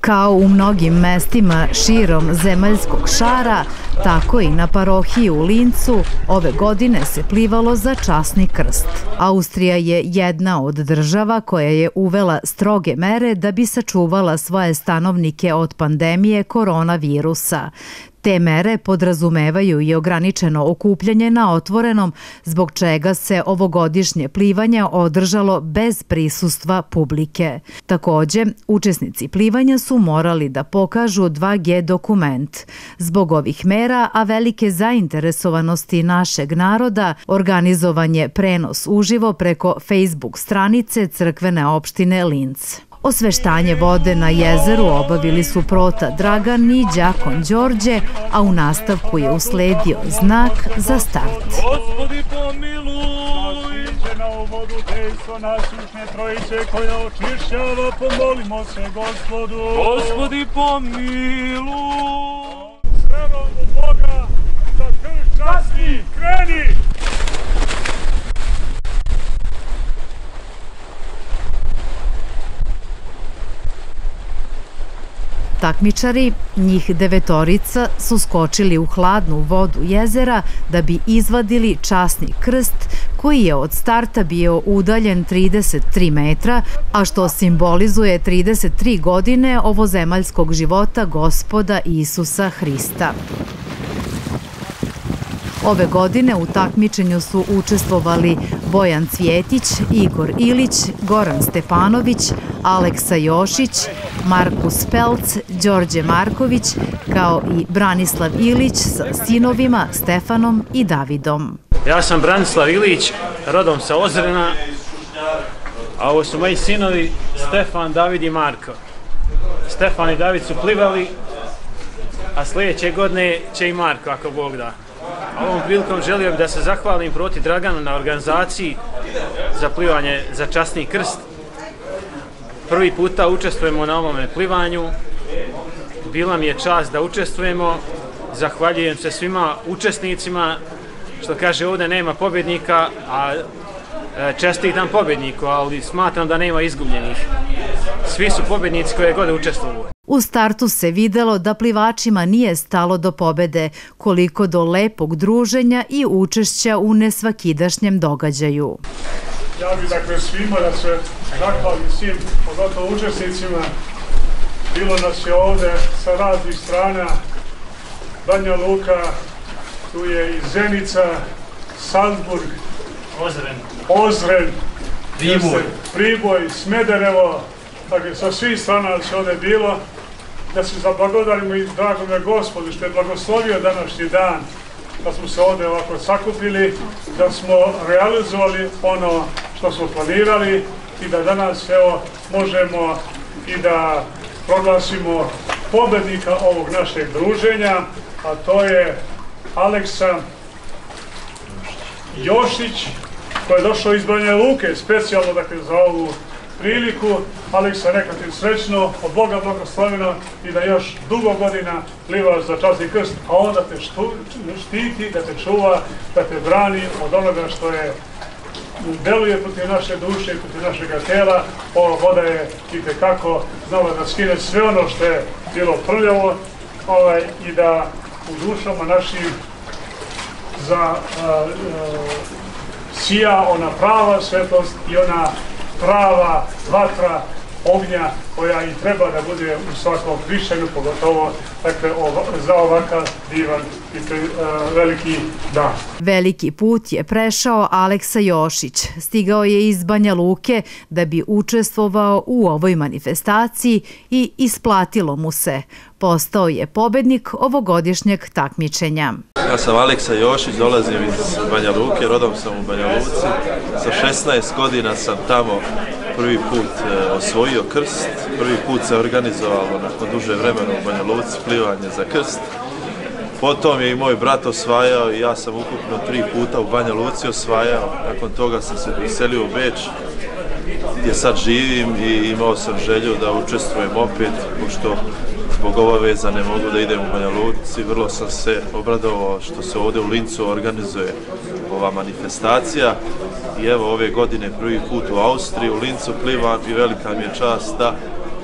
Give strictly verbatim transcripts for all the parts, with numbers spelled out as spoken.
Kao u mnogim mestima širom zemaljskog šara, tako i na parohiji u Lincu ove godine se plivalo za časni krst. Austrija je jedna od država koja je uvela stroge mere da bi sačuvala svoje stanovnike od pandemije koronavirusa. Te mere podrazumevaju i ograničeno okupljanje na otvorenom, zbog čega se ovogodišnje plivanje održalo bez prisustva publike. Takođe, učesnici plivanja su morali da pokažu dva G dokument. Zbog ovih mera, a velike zainteresovanosti našeg naroda, organizovan je prenos uživo preko Facebook stranice crkvene opštine Linc. Osveštanje vode na jezeru obavili su prota Dragan i đakon Đorđe, a u nastavku je usledio znak za start. Gospodi pomiluj, iđe na vodu dejstvo nasušne trojice koja očišćava, pomolimo se Gospodu. Gospodi pomiluj. S verom u Boga, za krst časti, kreni! Takmičari, njih devetorica, su skočili u hladnu vodu jezera da bi izvadili časni krst koji je od starta bio udaljen trideset tri metra, a što simbolizuje trideset tri godine ovozemaljskog života Gospoda Isusa Hrista. Ove godine u takmičenju su učestvovali Bojan Cvjetić, Igor Ilić, Goran Stepanović, Aleksa Jošić, Markus Pelc, Đorđe Marković, kao i Branislav Ilić sa sinovima Stefanom i Davidom. Ja sam Branislav Ilić, rodom sa Ozrena, a ovo su moji sinovi Stefan, David i Marko. Stefan i David su plivali, a sljedeće godine će i Marko, ako Bog da. Ovom prilikom želio bih da se zahvalim proti Draganu na organizaciji za plivanje za časni krst. Prvi puta učestvujemo na ovome plivanju. Bila mi je čast da učestvujemo. Zahvaljujem se svima učesnicima, što kaže ovdje nema pobjednika, a čestitam pobjedniku, ali smatram da nema izgubljenih. Svi su pobjednici koje god učestvuju. U startu se videlo da plivačima nije stalo do pobede, koliko do lepog druženja i učešća u nesvakidašnjem događaju. Ja bih dakle svima da se zahvalim svim, pogotovo učesnicima. Bilo nas je ovdje sa raznih strana, Banja Luka, tu je i Zenica, Salzburg, Ozren, Ozren, Priboj, Priboj, Smederevo, dakle sa svih strana nas je ovdje bilo. Da se zablagodarimo i dragome Gospodu što je blagoslovio današnji dan, da smo se ovdje ovako sakupili, da smo realizovali ono što smo planirali i da danas evo možemo i da proglasimo pobednika ovog našeg druženja, a to je Aleksa Jošić, koji je došao iz Banja Luke, specijalno dakle za ovu priliku. Aleksa, neka ti srećno, od Boga blagosloveno i da još dugo godina plivaš za časni krst, a onda te štiti, da te čuva, da te brani od onoga što je deluje protiv naše duše i protiv našeg tela. Ova voda je itekako znala da skine sve ono što je bilo prljavo ovaj, i da u dušama našim za a, a, sija ona prava svetlost i ona prava vatra ognja koja i treba da bude u svakom hrišćanu, pogotovo dakle, za ovakav divan i veliki dan. Veliki put je prešao Aleksa Jošić. Stigao je iz Banja Luke da bi učestvovao u ovoj manifestaciji i isplatilo mu se. Postao je pobednik ovogodišnjeg takmičenja. Ja sam Aleksa Jošić, dolazim iz Banja Luke, rodom sam u Banja Luci. Sa šesnaest godina sam tamo prvi put osvojio krst. Prvi put se organizovalo nakon duže vremena u Banja Luci plivanje za krst. Potom je i moj brat osvajao i ja sam ukupno tri puta u Banja Luci osvajao. Nakon toga sam se preselio u Beč, gdje sad živim i imao sam želju da učestvujem opet, pošto zbog obaveza ne mogu da idem u Banja Luci. Vrlo sam se obradovao što se ovdje u Lincu organizuje ova manifestacija. I evo ove godine prvi put u Austriji, u Lincu plivam i velika mi je čast da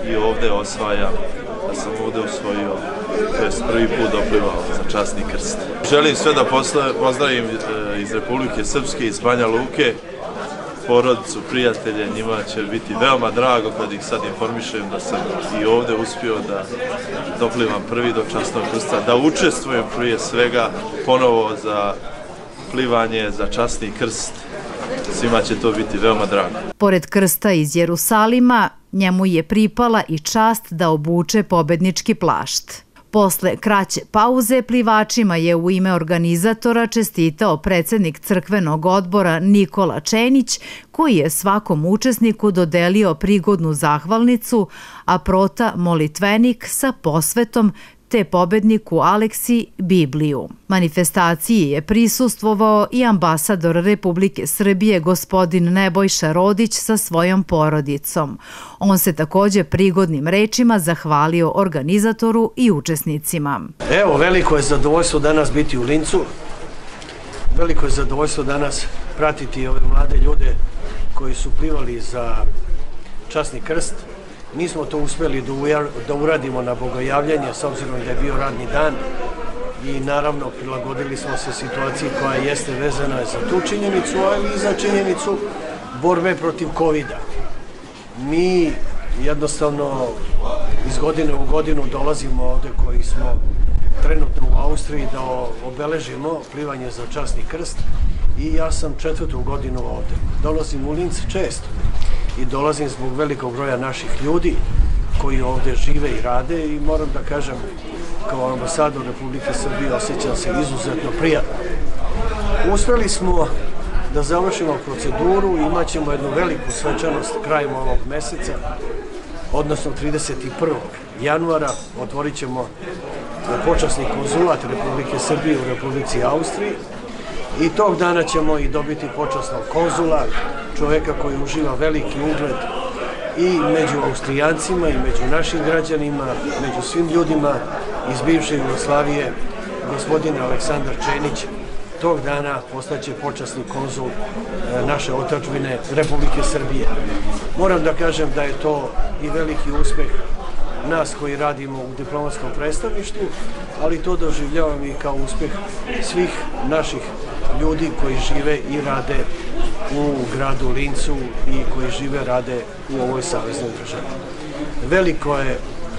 i ovdje osvajam, da sam ovdje usvojio, to jest prvi put doplivao za časni krst. Želim sve da pozdravim iz Republike Srpske, iz Banja Luke, porodicu, prijatelje, njima će biti veoma drago kad ih sad informišem da sam i ovdje uspio da doplivam prvi do časnog krsta, da učestvujem prije svega ponovo za plivanje, za časni krst. Svima će to biti veoma drago. Pored krsta iz Jerusalima, njemu je pripala i čast da obuče pobednički plašt. Posle kraće pauze plivačima je u ime organizatora čestitao predsjednik crkvenog odbora Nikola Čenić, koji je svakom učesniku dodelio prigodnu zahvalnicu, a prota molitvenik sa posvetom te pobedniku Aleksi Bibliju. Manifestaciji je prisustvovao i ambasador Republike Srbije gospodin Nebojša Rodić sa svojom porodicom. On se također prigodnim rečima zahvalio organizatoru i učesnicima. Evo, veliko je zadovoljstvo danas biti u Lincu. Veliko je zadovoljstvo danas pratiti ove mlade ljude koji su plivali za časni krst. Mi smo to uspjeli da uradimo na bogojavljanje, s obzirom da je bio radni dan i naravno prilagodili smo se situaciji koja jeste vezana za tu činjenicu, ali i za činjenicu borbe protiv kovida. Mi jednostavno iz godine u godinu dolazimo ovdje koji smo trenutno u Austriji da obeležimo plivanje za časni krst i ja sam četvrtu godinu ovdje. Dolazim u Linz često i dolazim zbog velikog broja naših ljudi koji ovdje žive i rade i moram da kažem, kao ambasador Republike Srbije osjećam se izuzetno prijatno. Uspjeli smo da završimo proceduru i imat ćemo jednu veliku svečanost krajem ovog meseca, odnosno trideset prvog januara otvorit ćemo počasni konzulat Republike Srbije u Republici Austriji i tog dana ćemo i dobiti počasnog konzula, čovjeka koji uživa veliki ugled i među Austrijancima i među našim građanima, među svim ljudima iz bivše Jugoslavije, gospodin Aleksandar Čenić. Tog dana postaće počasni konzul naše otadžbine Republike Srbije. Moram da kažem da je to i veliki uspeh nas koji radimo u diplomatskom predstavništvu, ali to doživljavam i kao uspeh svih naših ljudi koji žive i rade u gradu Lincu i koji žive rade u ovoj saveznoj državi. Veliko je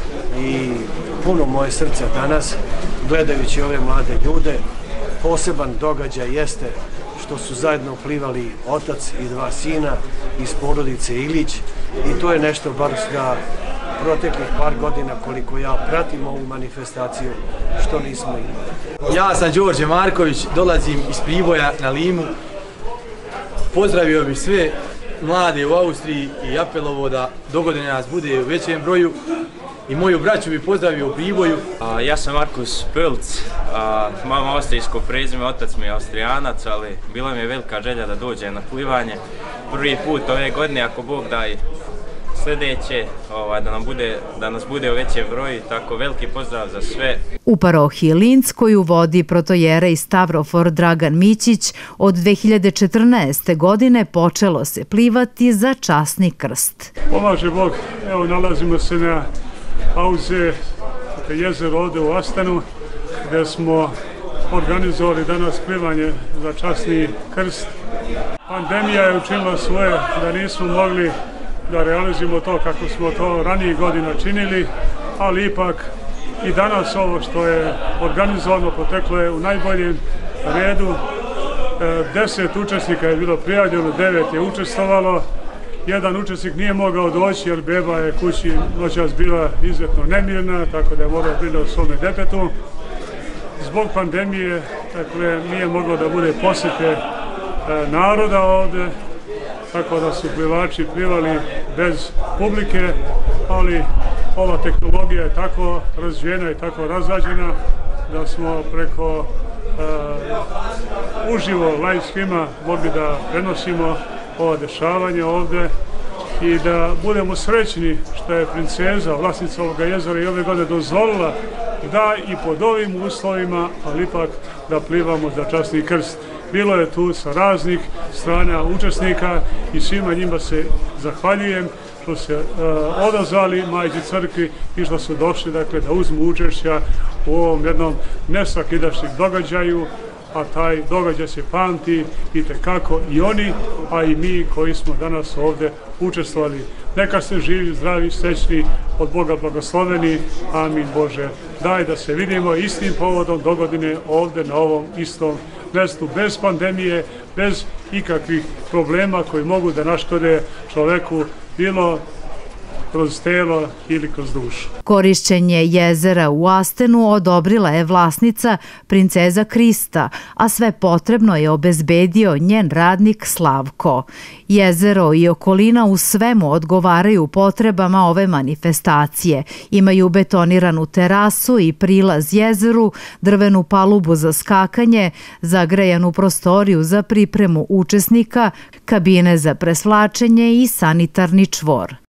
i puno moje srca danas gledajući ove mlade ljude. Poseban događaj jeste što su zajedno plivali otac i dva sina iz porodice Ilić i to je nešto bar da proteklih par godina koliko ja pratim ovu manifestaciju što nismo imali. Ja sam Đorđe Marković, dolazim iz Priboja na Limu. Pozdravio bih sve mlade u Austriji i apelovo da dogodine nas bude u većem broju i moju braću bih pozdravio u Priboju. A, ja sam Markus Pölc, imam austrijsko prezime, otac mi je Austrijanac, ali bila mi je velika želja da dođem na plivanje. Prvi put ove godine, ako Bog da i sljedeće, ovaj, da, nam bude, da nas bude u većem broju, tako veliki pozdrav za sve. U parohiji Linz, koju vodi protojerej Stavrofor Dragan Mićić, od dve hiljade četrnaeste. godine počelo se plivati za časni krst. Pomaže Bog, evo nalazimo se na pauze jezero ovdje u Astanu, gdje smo organizovali danas plivanje za časni krst. Pandemija je učinila svoje da nismo mogli da realizujemo to kako smo to ranijih godina činili, ali ipak i danas ovo što je organizovano poteklo je u najboljem redu. Deset učesnika je bilo prijavljeno, devet je učestvovalo. Jedan učesnik nije mogao doći jer beba je kući noćas bila izuzetno nemirna, tako da je morao brinuti o svome detetu. Zbog pandemije dakle, nije moglo da bude posjete naroda ovdje, tako da su plivači plivali bez publike, ali ova tehnologija je tako razvijena i tako razrađena da smo preko uh, uživo live streama mogli da prenosimo ova dešavanja ovdje i da budemo srećni što je princeza, vlasnica ovoga jezera i ove godine dozvolila da i pod ovim uslovima, ali ipak da plivamo za časni krst. Bilo je tu sa raznih strana učesnika i svima njima se zahvaljujem što se uh, odazvali Majci crkvi i što su došli dakle, da uzmu učešća u ovom jednom nesvakidašnjeg događaju, a taj događaj se pamti i tekako i oni, a i mi koji smo danas ovde učestvovali. Neka ste živi, zdravi, srećni, od Boga blagosloveni. Amin Bože. Daj da se vidimo istim povodom dogodine ovde na ovom istom mestu, bez pandemije, bez ikakvih problema koji mogu da naškode čoveku, bilo kroz telo ili kroz dušu. Korišćenje jezera u Astenu odobrila je vlasnica princeza Krista, a sve potrebno je obezbedio njen radnik Slavko. Jezero i okolina u svemu odgovaraju potrebama ove manifestacije. Imaju betoniranu terasu i prilaz jezeru, drvenu palubu za skakanje, zagrejanu prostoriju za pripremu učesnika, kabine za presvlačenje i sanitarni čvor.